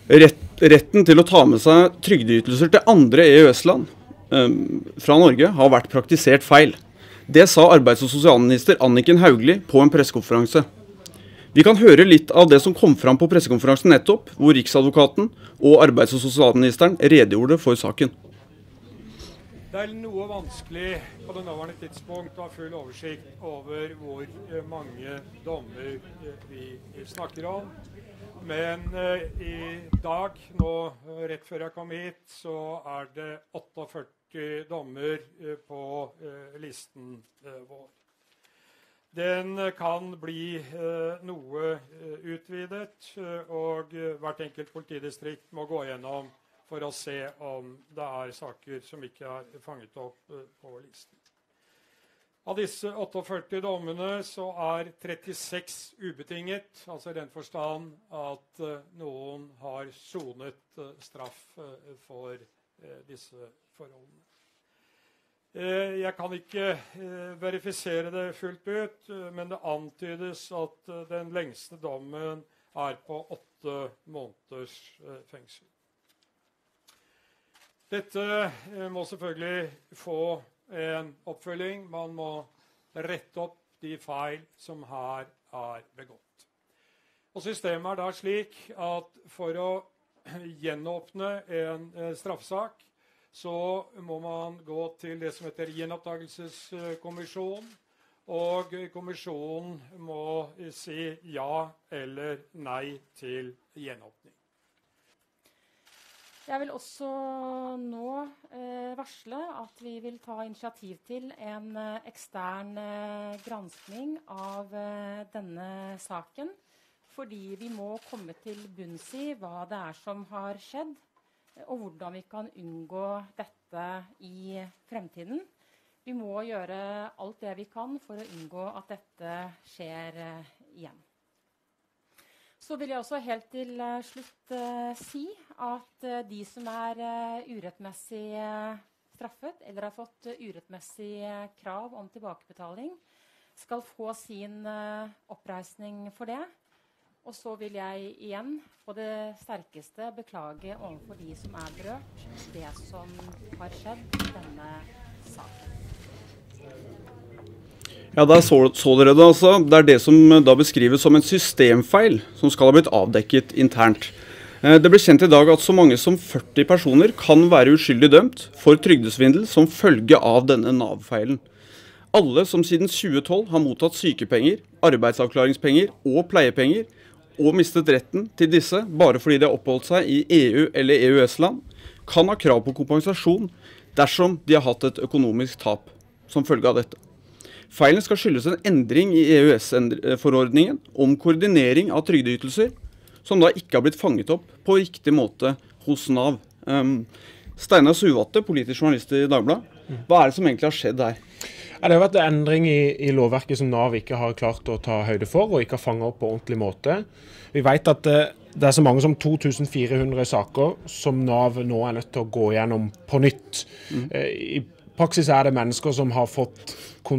Retten til å ta med seg trygdeytelser til andre EØS-land fra Norge har vært praktisert feil. Det sa arbeids- og sosialminister Anniken Hauglie på en pressekonferanse. Vi kan høre litt av det som kom fram på pressekonferansen nettopp, hvor Riksadvokaten og arbeids- og sosialministeren redegjorde for saken. Det er noe vanskelig på det nåværende tidspunkt å ha full oversikt over hvor mange dommer vi snakker om. Men i dag, nå rett før jeg kom hit, så er det 48 dommer på listen vår. Den kan bli noe utvidet, og hvert enkelt politidistrikt må gå gjennom for å se om det er saker som ikke er fanget opp på listen. Av disse 48 dommene så er 36 ubetinget, altså i den forstand at noen har sonet straff for disse forholdene. Jeg kan ikke verifisere det fullt ut, men det antydes at den lengste dommen er på 8 måneders fengsel. Dette må selvfølgelig få en oppfølging. Man må rette opp de feil som her er begått. Og systemet er da slik at for å gjenåpne en straffesak, så må man gå til det som heter gjenoppdagelseskommisjon, og kommisjonen må si ja eller nei til gjenåpning. Jeg vil også nå varsle at vi vil ta initiativ til en ekstern granskning av denne saken, fordi vi må komme til bunns i hva det er som har skjedd, og hvordan vi kan unngå dette i fremtiden. Vi må gjøre alt det vi kan for å unngå at dette skjer igjen. Så vil jeg også helt til slutt si at de som er urettmessig straffet eller har fått urettmessig krav om tilbakebetaling, skal få sin oppreisning for det. Og så vil jeg igjen på det sterkeste beklage overfor de som er berørt, det som har skjedd i denne saken. Ja, der så dere det altså. Det er det som da beskrives som en systemfeil som skal ha blitt avdekket internt. Det ble kjent i dag at så mange som 40 personer kan være uskyldig dømt for trygdesvindel som følge av denne NAV-feilen. Alle som siden 2012 har mottatt sykepenger, arbeidsavklaringspenger og pleiepenger, og mistet retten til disse bare fordi de har oppholdt seg i EU- eller EØS-land, kan ha krav på kompensasjon dersom de har hatt et økonomisk tap som følge av dette. Feilen skal skyldes en endring i EØS-forordningen om koordinering av trygdeytelser, som da ikke har blitt fanget opp på riktig måte hos NAV. Steinar Suvatte, politisk journalist i Dagbladet, hva er det som egentlig har skjedd her? Det har vært en endring i lovverket som NAV ikke har klart å ta høyde for, og ikke har fanget opp på ordentlig måte. Vi vet at det er så mange som 2400 saker som NAV nå er nødt til å gå gjennom på nytt. I praksis er det mennesker som har fått,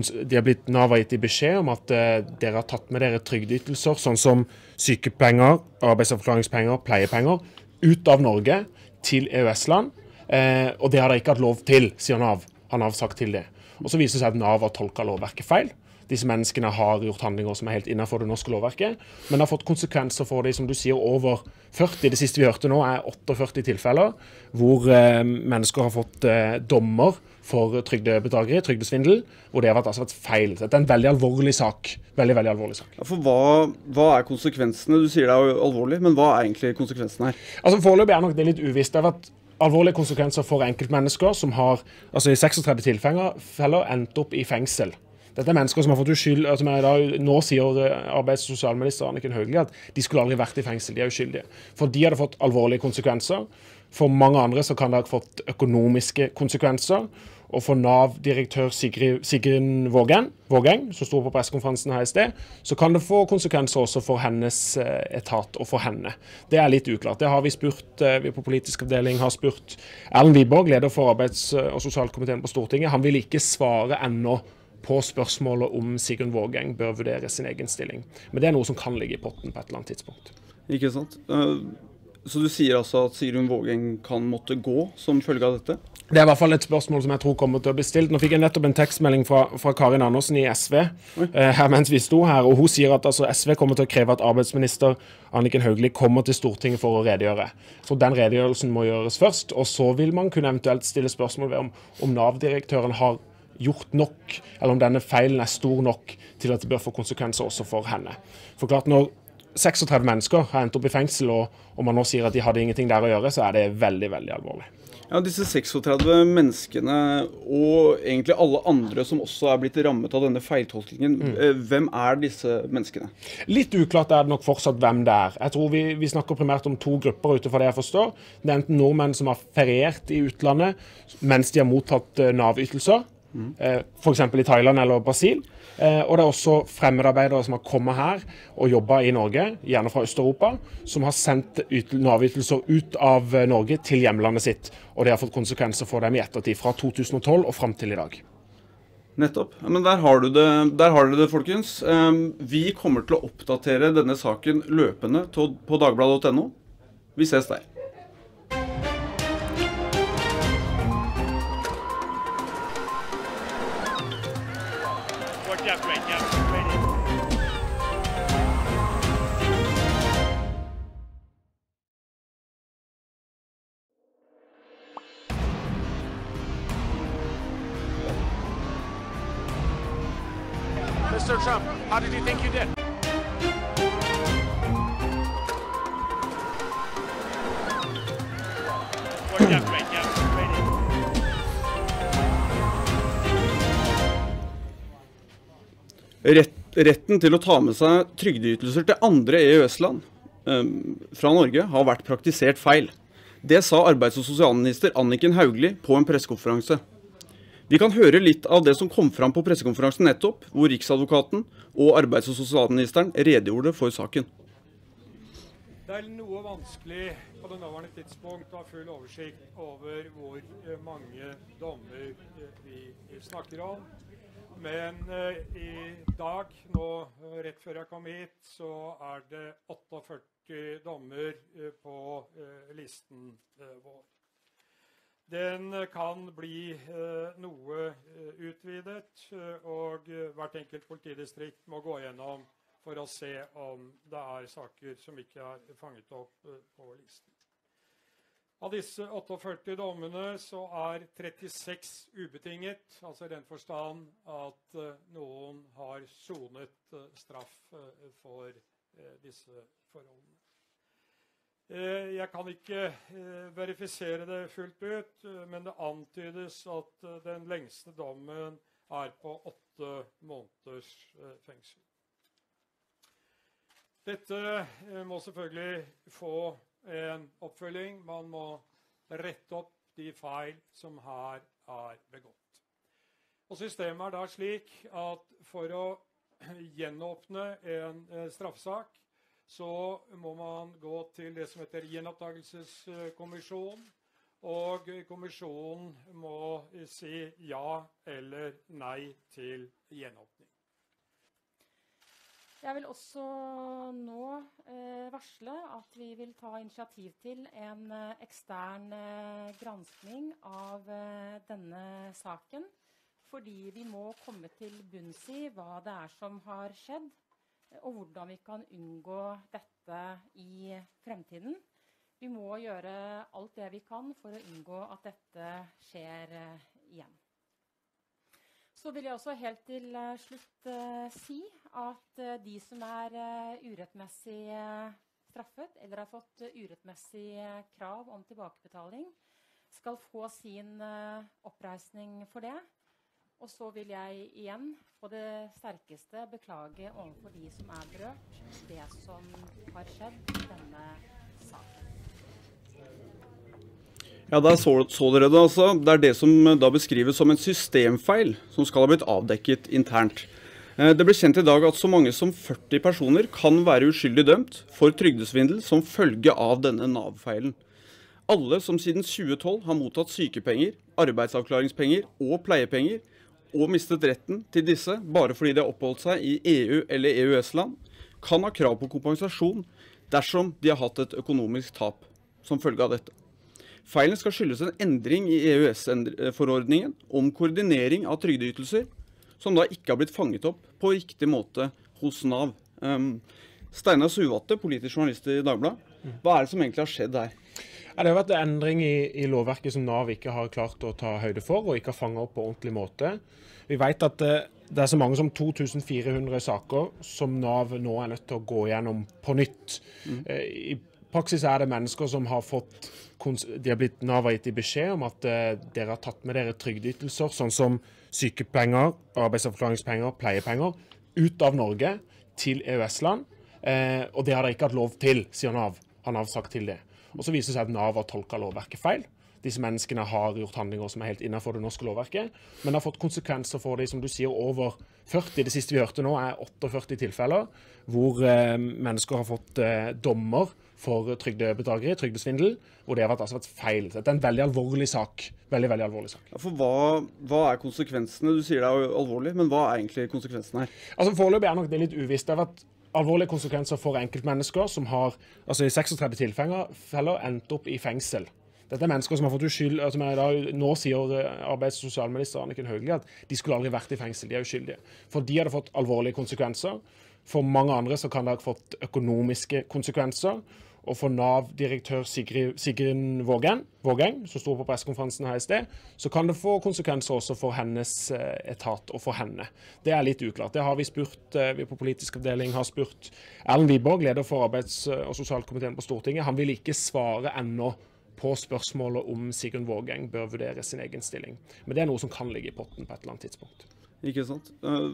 NAV har gitt i beskjed om at dere har tatt med dere trygdeytelser, sånn som sykepenger, arbeidsavklaringspenger, pleiepenger, ut av Norge til EØS-land, og det har dere ikke hatt lov til, sier NAV. Han har sagt til det. Og så viser det seg at NAV har tolket lovverket feil. Disse menneskene har gjort handlinger som er helt innenfor det norske lovverket, men det har fått konsekvenser for det, som du sier, over 40. Det siste vi hørte nå er 48 tilfeller, hvor mennesker har fått dommer for trygdebedrageri, trygdesvindel, hvor det har vært feil. Dette er en veldig alvorlig sak. Veldig, veldig alvorlig sak. Ja, for hva er konsekvensene? Du sier det er alvorlig, men hva er egentlig konsekvensene her? Altså foreløpig er nok det litt uvisst. Det har vært alvorlige konsekvenser for enkeltmennesker som har, altså i 36 tilfeller, endt opp i fengsel. Dette er mennesker som har fått uskyld, nå sier arbeids- og sosialminister Anniken Hauglie at de skulle aldri vært i fengsel, de er uskyldige. For de hadde fått alvorlige konsekvenser. For mange andre så kan det ha fått økonomiske konsekvenser. Og for NAV-direktør Sigrun Vågeng, som sto på pressekonferansen her i sted, så kan det få konsekvenser også for hennes etat og for henne. Det er litt uklart. Det har vi spurt, vi på politisk avdeling har spurt Erlend Wiborg, leder for arbeids- og sosialkomiteen på Stortinget. Han vil ikke svare ennå på spørsmålet om Sigrun Vågeng bør vurdere sin egen stilling. Men det er noe som kan ligge i potten på et eller annet tidspunkt. Ikke sant? Så du sier altså at Sigrun Vågeng kan måtte gå som følge av dette? Det er i hvert fall et spørsmål som jeg tror kommer til å bli stilt. Nå fikk jeg nettopp en tekstmelding fra Karin Andersen i SV her mens vi sto her, og hun sier at altså, SV kommer til å kreve at arbeidsminister Anniken Hauglie kommer til Stortinget for å redegjøre. Så den redegjørelsen må gjøres først, og så vil man kunne eventuelt stille spørsmål ved om Nav-direktøren har gjort nok, eller om denne feilen er stor nok til at det bør få konsekvenser også for henne. For klart, når 36 mennesker har endt opp i fengsel, og man nå sier at de hadde ingenting der å gjøre, så er det veldig, veldig alvorlig. Ja, disse 36 menneskene, og egentlig alle andre som også er blitt rammet av denne feiltolkningen, hvem er disse menneskene? Litt uklart er det nok fortsatt hvem det er. Jeg tror vi snakker primært om 2 grupper utenfor det jeg forstår. Det er enten nordmenn som har feriert i utlandet mens de har mottatt Nav-ytelser, for eksempel i Thailand eller Brasil. Og det er også fremmedarbeidere som har kommet her og jobbet i Norge, gjerne fra Øst-Europa, som har sendt Nav-ytelser ut av Norge til hjemlandet sitt. Og det har fått konsekvenser for dem i ettertid, fra 2012 og frem til i dag. Nettopp. Men der har du det, folkens. Vi kommer til å oppdatere denne saken løpende på dagbladet.no. Vi ses der. Mr. Trump, how did you think you did? Retten til å ta med seg trygdeytelser til andre EØS-land fra Norge har vært praktisert feil. Det sa arbeids- og sosialminister Anniken Hauglie på en pressekonferanse. Vi kan høre litt av det som kom fram på pressekonferansen nettopp, hvor Riksadvokaten og arbeids- og sosialministeren redegjorde for saken. Det er noe vanskelig på det nåværende tidspunkt å ha full oversikt over hvor mange dommer vi snakker om. Men i dag, nå rett før jeg kom hit, så er det 48 dommer på listen vår. Den kan bli noe utvidet, og hvert enkelt politidistrikt må gå gjennom for å se om det er saker som ikke er fanget opp på listen. Av disse 48 dommene så er 36 ubetinget, altså i den forstand at noen har sonet straff for disse forholdene. Jeg kan ikke verifisere det fullt ut, men det antydes at den lengste dommen er på 8 måneders fengsel. Dette må selvfølgelig få en oppfølging. Man må rette opp de feil som her er begått. Og systemet er da slik at for å gjenåpne en straffesak, så må man gå til det som heter gjenopptakelseskommisjon, og kommisjonen må si ja eller nei til gjenåpning. Jeg vil også nå varsle at vi vil ta initiativ til en ekstern granskning av denne saken, fordi vi må komme til bunns i hva det er som har skjedd, og hvordan vi kan unngå dette i fremtiden. Vi må gjøre alt det vi kan for å unngå at dette skjer igjen. Så vil jeg også helt til slutt si at de som er urettmessig straffet eller har fått urettmessig krav om tilbakebetaling, skal få sin oppreisning for det. Og så vil jeg igjen på det sterkeste beklage overfor de som er berørt, det som har skjedd i denne saken. Ja, der så dere det altså. Det er det som da beskrives som en systemfeil som skal ha blitt avdekket internt. Det ble kjent i dag at så mange som 40 personer kan være uskyldig dømt for trygdesvindel som følge av denne Nav-feilen. Alle som siden 2012 har mottatt sykepenger, arbeidsavklaringspenger og pleiepenger, og mistet retten til disse bare fordi de har oppholdt seg i EU eller EØS-land, kan ha krav på kompensasjon dersom de har hatt et økonomisk tap. som følge av dette. Feilen skal skyldes en endring i EØS-forordningen om koordinering av trygdeytelser, som da ikke har blitt fanget opp på riktig måte hos Nav. Steinar Suvatte, politisk journalist i Dagbladet. Hva er det som egentlig har skjedd her? Ja, det har vært en endring i lovverket som Nav ikke har klart å ta høyde for, og ikke har fanget opp på ordentlig måte. Vi vet at det er så mange som 2400 saker som Nav nå er nødt til å gå gjennom på nytt. I praksis er det mennesker som har fått, Nav har gitt beskjed om at dere har tatt med dere trygdeytelser, sånn som sykepenger, arbeidsavklaringspenger, pleiepenger, ut av Norge til EØS-land, og det har dere ikke hatt lov til, sier Nav. Har Nav sagt til det. Og så viser det seg at Nav har tolket lovverket feil. Disse menneskene har gjort handlinger som er helt innenfor det norske lovverket, men det har fått konsekvenser for dem, som du sier, over 40. Det siste vi hørte nå er 48 tilfeller, hvor mennesker har fått dommer for trygdebedrageri, trygdesvindel, hvor det har vært feil. Dette er en veldig alvorlig sak. Veldig, veldig alvorlig sak. Ja, for hva er konsekvensene? Du sier det er jo alvorlig, men hva er egentlig konsekvensene her? Altså Foreløpig er nok det litt uvisst. Det har vært alvorlige konsekvenser for enkeltmennesker som har, altså i 36 tilfeller, endt opp i fengsel. Dette er mennesker som har fått uskyld, som nå sier arbeids- og sosialminister Anniken Hauglie at de skulle aldri vært i fengsel, de er uskyldige. For de hadde fått alvorlige konsekvenser. For mange andre så kan det ha fått økonomiske konsekvenser. Og for Nav-direktør Sigrun Vågeng, som sto på pressekonferansen her i sted, så kan det få konsekvenser også for hennes etat og for henne. Det er litt uklart. Det har vi spurt, vi på politisk avdeling har spurt Erlend Wiborg, leder for arbeids- og sosialkomiteen på Stortinget. Han vil ikke svare ennå på spørsmålet om Sigrun Vågeng bør vurdere sin egen stilling. Men det er noe som kan ligge i potten på et eller annet tidspunkt. Ikke sant?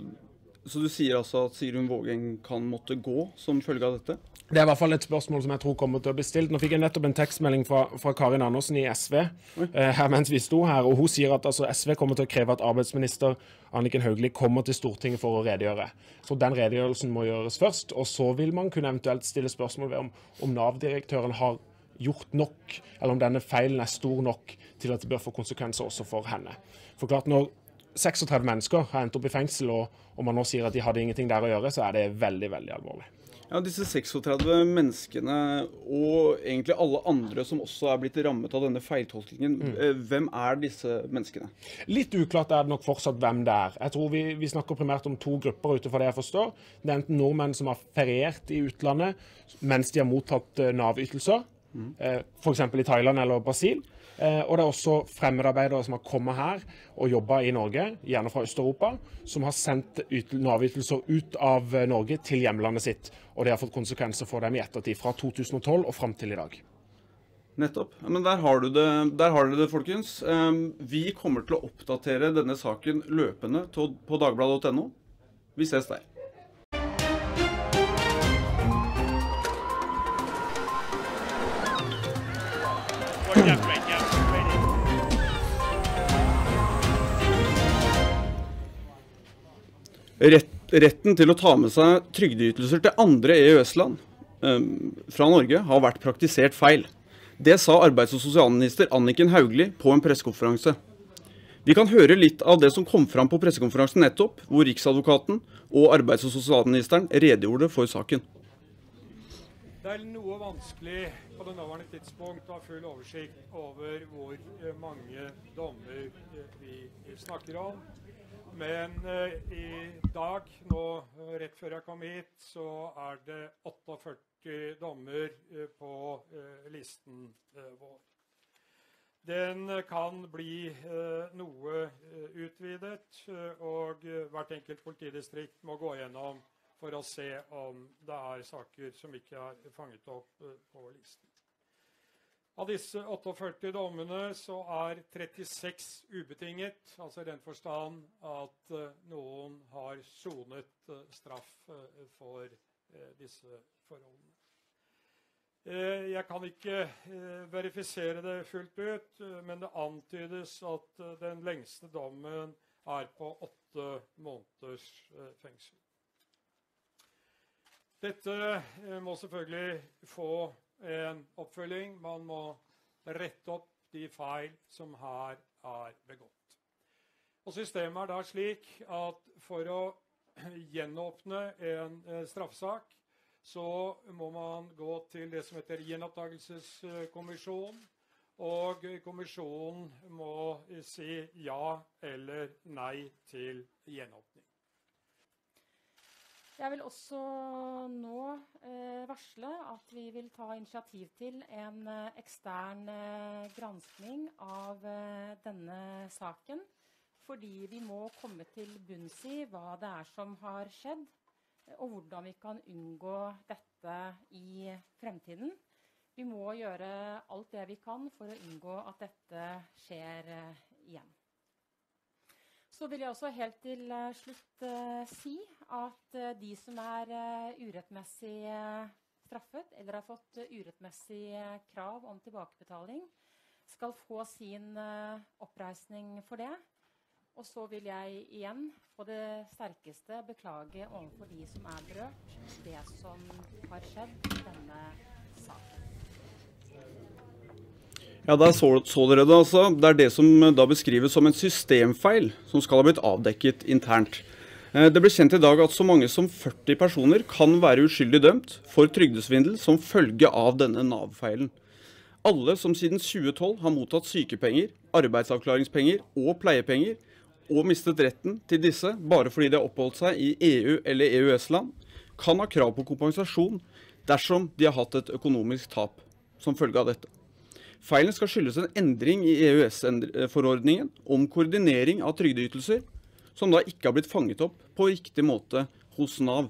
Så du sier altså at Sigrun Vågeng kan måtte gå som følge av dette? Det er i hvert fall et spørsmål som jeg tror kommer til å bli stilt. Nå fikk jeg nettopp en tekstmelding fra Karin Andersen i SV her mens vi sto her, og hun sier at altså, SV kommer til å kreve at arbeidsminister Anniken Hauglie kommer til Stortinget for å redegjøre. Så den redegjørelsen må gjøres først, og så vil man kunne eventuelt stille spørsmål ved om Nav-direktøren har gjort nok, eller om denne feilen er stor nok til at det bør få konsekvenser også for henne. For klart, når 36 mennesker har endt opp i fengsel, og man nå sier at de hadde ingenting der å gjøre, så er det veldig, veldig alvorlig. Ja, disse 36 menneskene, og egentlig alle andre som også er blitt rammet av denne feiltolkningen, hvem er disse menneskene? Litt uklart er det nok fortsatt hvem det er. Jeg tror vi snakker primært om to grupper utenfor det jeg forstår. Det er enten nordmenn som har feriert i utlandet mens de har mottatt Nav-ytelser, for eksempel i Thailand eller Brasil. Og det er også fremmedarbeidere som har kommet her og jobbet i Norge, gjerne fra Øst-Europa, som har sendt Nav-ytelser ut av Norge til hjemlandet sitt. Og det har fått konsekvenser for dem i ettertid, fra 2012 og frem til i dag. Nettopp. Men der har du det, folkens. Vi kommer til å oppdatere denne saken løpende på dagbladet.no. Vi ses der. Retten til å ta med seg trygdeytelser til andre EØS-land fra Norge har vært praktisert feil. Det sa arbeids- og sosialminister Anniken Hauglie på en pressekonferanse. Vi kan høre litt av det som kom fram på pressekonferansen nettopp, hvor Riksadvokaten og arbeids- og sosialministeren redegjorde for saken. Det er noe vanskelig på det nåværende tidspunkt å ha full oversikt over hvor mange dommer vi snakker om. Men i dag, nå rett før jeg kom hit, så er det 48 dommer på listen vår. Den kan bli noe utvidet, og hvert enkelt politidistrikt må gå gjennom for å se om det er saker som ikke er fanget opp på listen. Av disse 48 dommene så er 36 ubetinget, altså i den forstand at noen har sonet straff for disse forholdene. Jeg kan ikke verifisere det fullt ut, men det antydes at den lengste dommen er på 8 måneders fengsel. Dette må selvfølgelig få en oppfølging. Man må rette opp de feil som her er begått. Og systemet er da slik at for å gjenåpne en straffesak, så må man gå til det som heter gjenopptakelseskommisjon, og kommisjonen må si ja eller nei til gjenåpning. Jeg vil også nå varsle at vi vil ta initiativ til en ekstern granskning av denne saken, fordi vi må komme til bunns i hva det som har skjedd, og hvordan vi kan unngå dette i fremtiden. Vi må gjøre alt det vi kan for å unngå at dette skjer igjen. Så vil jeg også helt til slutt si at de som urettmessig straffet eller har fått urettmessig krav om tilbakebetaling, skal få sin oppreisning for det. Og så vil jeg igjen på det sterkeste beklage overfor de som berørt det som har skjedd i denne saken. Ja, der så dere det altså. Det det som da beskrives som en systemfeil som skal ha blitt avdekket internt. Det ble kjent i dag at så mange som 40 personer kan være uskyldig dømt for trygdesvindel som følge av denne NAV-feilen. Alle som siden 2012 har mottatt sykepenger, arbeidsavklaringspenger og pleiepenger, og mistet retten til disse bare fordi de har oppholdt seg i EU eller EØS-land, kan ha krav på kompensasjon dersom de har hatt et økonomisk tap som følge av dette. Feilen skal skyldes en endring i EØS-forordningen om koordinering av trygdeytelser, som da ikke har blitt fanget opp på riktig måte hos NAV.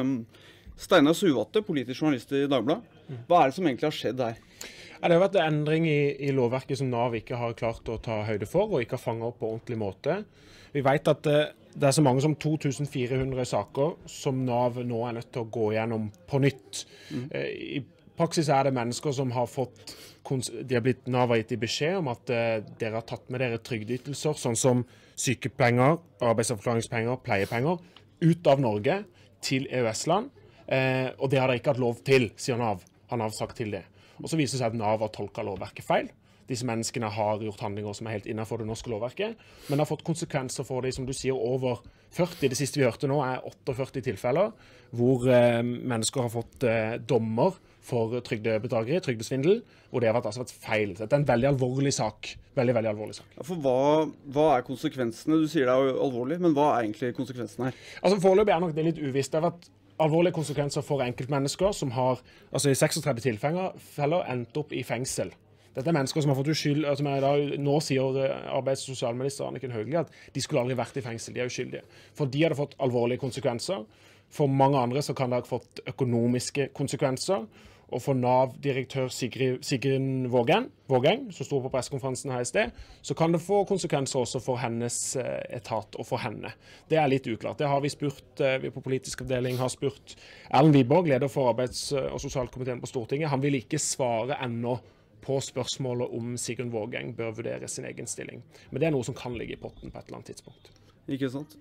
Steinar Suvatte, politisk journalist i Dagbladet, hva det som egentlig har skjedd her? Det har vært en endring i lovverket som NAV ikke har klart å ta høyde for, og ikke har fanget opp på ordentlig måte. Vi vet at det så mange som 2400 saker som NAV nå nødt til å gå gjennom på nytt. I praksis det mennesker som har fått, NAV har gitt beskjed om at dere har tatt med dere trygdeytelser, sånn som sykepenger, arbeidsavklaringspenger, pleiepenger, ut av Norge til EØS-land, og det har dere ikke hatt lov til, sier NAV. Han har sagt til det. Og så viser det seg at NAV har tolket lovverket feil. Disse menneskene har gjort handlinger som helt innenfor det norske lovverket, men det har fått konsekvenser for de, som du sier, over 40. Det siste vi hørte nå 48 tilfeller, hvor mennesker har fått dommer for trygdebedrageri, trygdesvindel, hvor det har vært feil. Så det en veldig alvorlig sak. Veldig, veldig alvorlig sak. Ja, for hva konsekvensene? Du sier det jo alvorlig, men hva egentlig konsekvensene her? Altså foreløpig nok det litt uvisst. Det har vært alvorlige konsekvenser for enkeltmennesker som har, altså i 36 tilfeller, endt opp i fengsel. Dette mennesker som har fått uskyld, som nå sier arbeids- og sosialminister Anniken Hauglie at de skulle aldri vært i fengsel, de uskyldige. For de hadde fått alvorlige konsekvenser. For mange andre så kan det ha fått økonomiske konsekvenser. Og for NAV-direktør Sigrun Vågeng, som sto på pressekonferansen her i sted, så kan det få konsekvenser også for hennes etat og for henne. Det litt uklart. Det har vi spurt, vi på politisk avdeling har spurt Erlend Wiborg, leder for arbeids- og sosialkomiteen på Stortinget. Han vil ikke svare ennå på spørsmålet om Sigrun Vågeng bør vurdere sin egen stilling. Men det noe som kan ligge i potten på et eller annet tidspunkt. Ikke sant?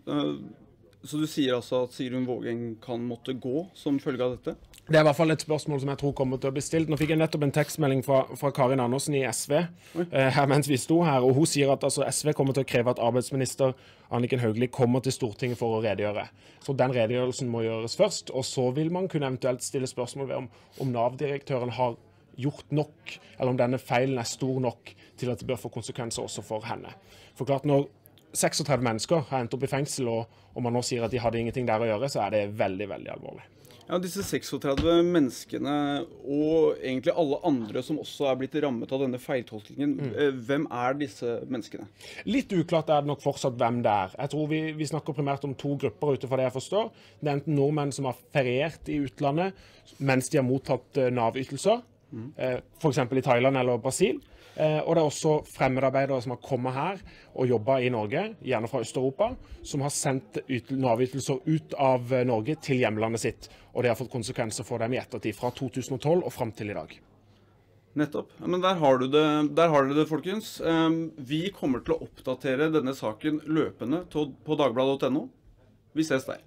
Så du sier altså at Sigrun Vågeng kan måtte gå som følge av dette? Det I hvert fall et spørsmål som jeg tror kommer til å bli stilt. Nå fikk jeg nettopp en tekstmelding fra Karin Andersen i SV, her mens vi sto her, og hun sier at altså, SV kommer til å kreve at arbeidsminister Anniken Hauglie kommer til Stortinget for å redegjøre. Så den redegjørelsen må gjøres først, og så vil man kunne eventuelt stille spørsmål ved om NAV-direktøren har gjort nok, eller om denne feilen stor nok til at det bør få konsekvenser også for henne. For klart, når 36 mennesker har endt opp i fengsel, og man nå sier at de hadde ingenting der å gjøre, så det veldig, veldig alvorlig. Ja, disse 36 menneskene, og egentlig alle andre som også blitt rammet av denne feiltolkningen, hvem disse menneskene? Litt uklart det nok fortsatt hvem det Jeg tror vi snakker primært om to grupper utenfor det jeg forstår. Det enten nordmenn som har feriert i utlandet mens de har mottatt NAV-ytelser, for eksempel i Thailand eller Brasil. Og det også fremmedarbeidere som har kommet her og jobbet i Norge, gjerne fra Øst-Europa, som har sendt NAV-ytelser ut av Norge til hjemlandet sitt. Og det har fått konsekvenser for dem i ettertid, fra 2012 og frem til i dag. Nettopp. Ja, men der har du det, folkens. Vi kommer til å oppdatere denne saken løpende på dagbladet.no. Vi ses der.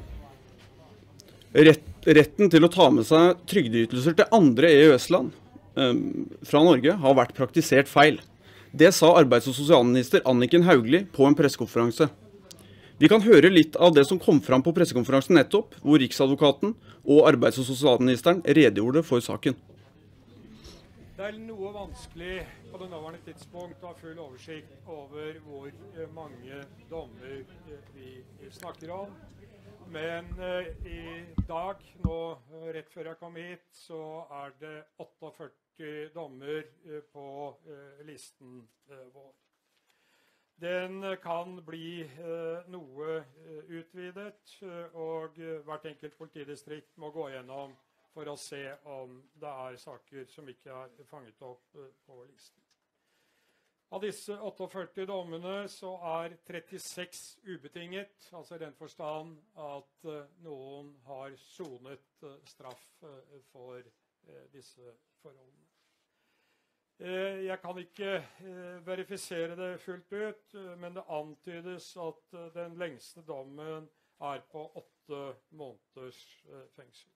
Retten til å ta med seg trygdeytelser til andre EØS-land fra Norge har vært praktisert feil. Det sa arbeids- og sosialminister Anniken Hauglie på en pressekonferanse. Vi kan høre litt av det som kom fram på pressekonferansen nettopp, hvor Riksadvokaten og arbeids- og sosialministeren redegjorde for saken. Det er noe vanskelig på det nåværende tidspunkt å ha full oversikt over hvor mange dommer vi snakker om. Men i dag, nå rett før jeg kom hit, så er det 48 dommer på listen vår. Den kan bli noe utvidet, og hvert enkelt politidistrikt må gå gjennom for å se om det er saker som ikke er fanget opp på listen. Av disse 48 dommene så er 36 ubetinget, altså i den forstand at noen har sonet straff for disse forholdene. Jeg kan ikke verifisere det fullt ut, men det antydes at den lengste dommen er på 8 måneders fengsel.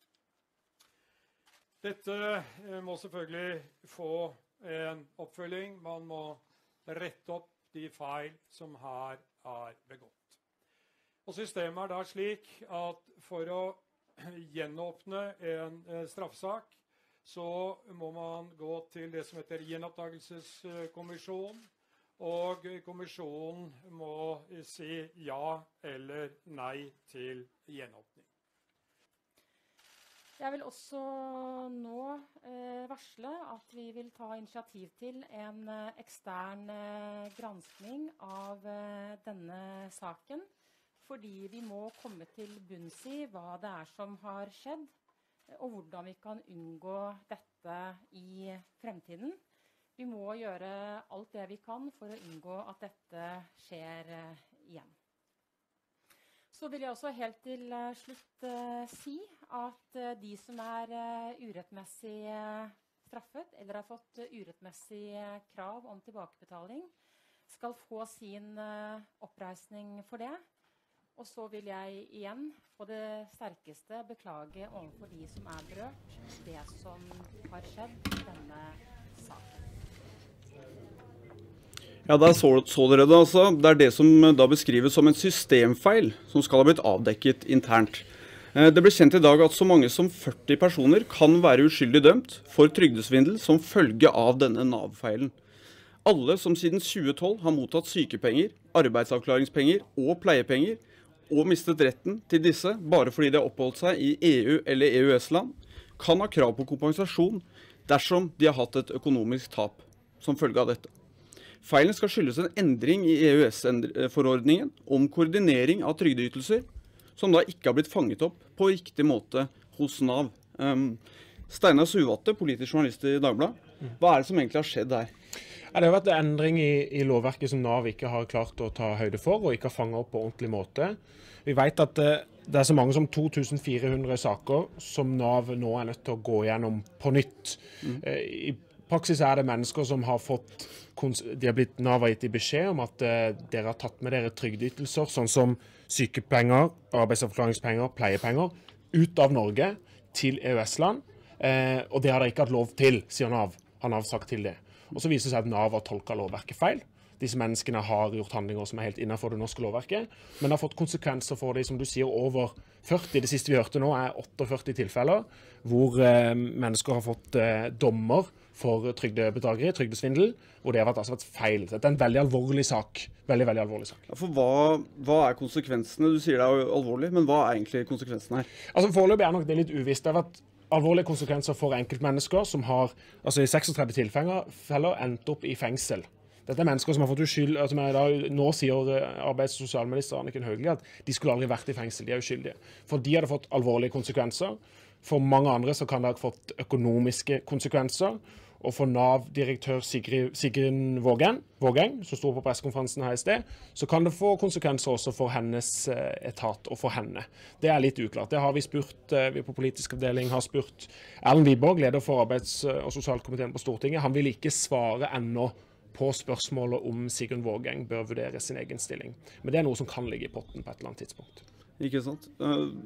Dette må selvfølgelig få en oppfølging. Man må rette opp de feil som her er begått. Og systemet er da slik at for å gjenåpne en straffesak, så må man gå til det som heter gjenopptakelseskommisjon, og kommisjonen må si ja eller nei til gjenåpning. Jeg vil også nå varsle at vi vil ta initiativ til en ekstern granskning av denne saken, fordi vi må komme til bunns i hva det er som har skjedd, og hvordan vi kan unngå dette i fremtiden. Vi må gjøre alt det vi kan for å unngå at dette skjer igjen. Så vil jeg også helt til slutt si at de som er urettmessig straffet eller har fått urettmessig krav om tilbakebetaling, skal få sin oppreisning for det. Og så vil jeg igjen på det sterkeste beklage overfor de som er berørt, det som har skjedd i denne saken. Ja, der så dere det altså. Det er det som da beskrives som en systemfeil som skal ha blitt avdekket internt. Det ble kjent i dag at så mange som 40 personer kan være uskyldig dømt for trygdesvindel som følge av denne NAV-feilen. Alle som siden 2012 har mottatt sykepenger, arbeidsavklaringspenger og pleiepenger, og mistet retten til disse bare fordi de har oppholdt seg i EU eller EØS-land, kan ha krav på kompensasjon dersom de har hatt et økonomisk tap som følge av dette. Feilen skal skyldes en endring i EØS-forordningen om koordinering av trygdeytelser, som da ikke har blitt fanget opp på riktig måte hos NAV. Steinar Suvatte, politisk journalist i Dagbladet, hva er det som egentlig har skjedd her? Ja, det har vært en endring i lovverket som NAV ikke har klart å ta høyde for, og ikke har fanget opp på ordentlig måte. Vi vet at det er så mange som 2400 saker som NAV nå er nødt til å gå gjennom på nytt. I praksis er det mennesker som har fått, NAV har gitt i beskjed om at dere har tatt med dere trygdeytelser, sånn som sykepenger, arbeidsavklaringspenger, pleiepenger, ut av Norge til EØS-land, og det har dere ikke hatt lov til, sier NAV. Han har sagt til det. Og så viser det seg at NAV har tolket lovverket feil. Disse menneskene har gjort handlinger som er helt innenfor det norske lovverket, men det har fått konsekvenser for de, som du sier, over 40. Det siste vi hørte nå er 48 tilfeller, hvor mennesker har fått dommer for trygdebedrageri, trygdesvindel, hvor det har vært feil. Dette er en veldig alvorlig sak. Veldig, veldig alvorlig sak. Ja, for hva er konsekvensene? Du sier det er jo alvorlig, men hva er egentlig konsekvensene her? Altså foreløpig er nok det litt uvisst. Det har vært alvorlige konsekvenser for enkeltmennesker som har, altså i 36 tilfeller, endt opp i fengsel. Dette er mennesker som har fått uskyld, nå sier arbeids- og sosialminister Anniken Hauglie at de skulle aldri vært i fengsel, de er uskyldige. For de har det fått alvorlige konsekvenser. For mange andre så kan det ha fått økonomiske konsekvenser. Og for NAV-direktør Sigrun Vågeng, som sto på pressekonferansen her i sted, så kan det få konsekvenser også for hennes etat og for henne. Det er litt uklart. Det har vi spurt, vi på politisk avdeling har spurt Erlend Wiborg, leder for arbeids- og sosialkomiteen på Stortinget. Han vil ikke svare ennå på spørsmålet om Sigrun Vågeng bør vurdere sin egen stilling. Men det er noe som kan ligge i potten på et eller annet tidspunkt. Ikke sant?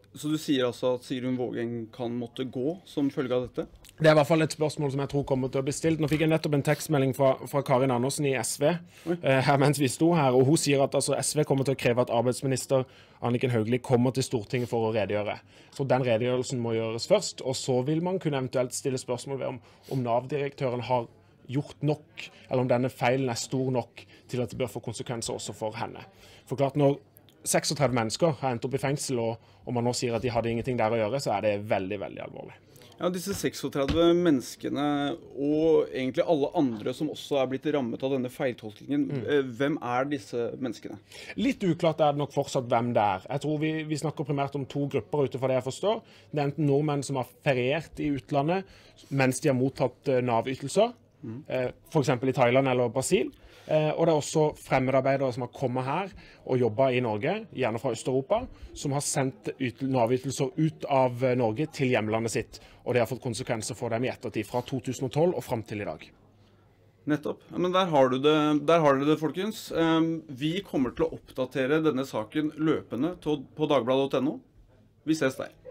Så du sier altså at Sigrun Vågeng kan måtte gå som følge av dette? Det er i hvert fall et spørsmål som jeg tror kommer til å bli stilt. Nå fikk jeg nettopp en tekstmelding fra Karin Andersen i SV her mens vi sto her, og hun sier at altså, SV kommer til å kreve at arbeidsminister Anniken Hauglie kommer til Stortinget for å redegjøre. Så den redegjørelsen må gjøres først, og så vil man kunne eventuelt stille spørsmål ved om Nav-direktøren har gjort nok, eller om denne feilen er stor nok til at det bør få konsekvenser også for henne. For klart, når 36 mennesker har endt opp i fengsel, og man nå sier at de hadde ingenting der å gjøre, så er det veldig, veldig alvorlig. Ja, disse 36 menneskene, og egentlig alle andre som også er blitt rammet av denne feiltolkningen, hvem er disse menneskene? Litt uklart er det nok fortsatt hvem det er. Jeg tror vi snakker primært om 2 grupper ut fra det jeg forstår. Det er enten nordmenn som har feriert i utlandet mens de har mottatt Nav-ytelser, for eksempel i Thailand eller Brasil. Og det er også fremmedarbeidere som har kommet her og jobbet i Norge, gjerne fra Øst-Europa, som har sendt Nav-ytelser ut av Norge til hjemlandet sitt. Og det har fått konsekvenser for dem i ettertid, fra 2012 og frem til i dag. Nettopp. Ja, men der har du det, folkens. Vi kommer til å oppdatere denne saken løpende på dagbladet.no. Vi ses der.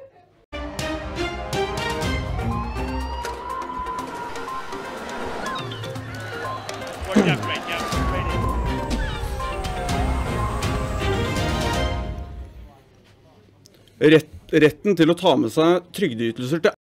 Retten til å ta med seg trygdeytelser til